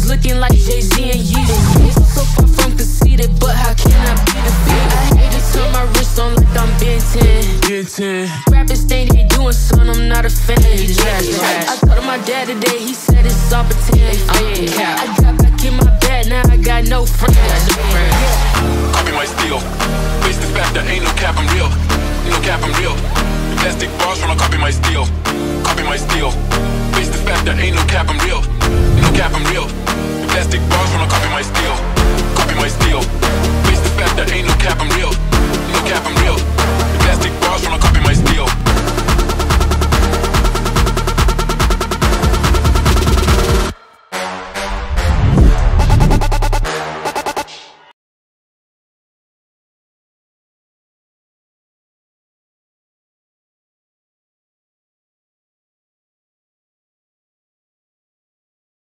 was looking like Jay-Z and Yeezy. So far from conceited, but how can I be defeated? I hate to turn my wrist on like I'm Ben 10. Rappers think they doing something, I'm not a fan. I told my dad today, he said it's all pretend. I got back in my bed, now I got no friends. Copy my steel. Face the fact that ain't no cap, I'm real. No cap, I'm real. Plastic bars when I copy my steel. Copy my steel. Face the fact that ain't no cap, I'm real. No cap, I'm real.